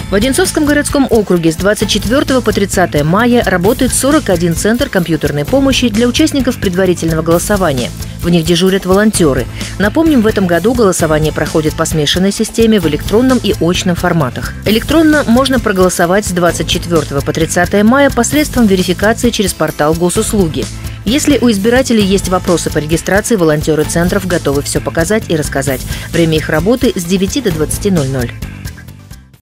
В Одинцовском городском округе с 24 по 30 мая работает 41 центр компьютерной помощи для участников предварительного голосования. В них дежурят волонтеры. Напомним, в этом году голосование проходит по смешанной системе в электронном и очном форматах. Электронно можно проголосовать с 24 по 30 мая посредством верификации через портал Госуслуги. Если у избирателей есть вопросы по регистрации, волонтеры центров готовы все показать и рассказать. Время их работы с 9 до 20:00.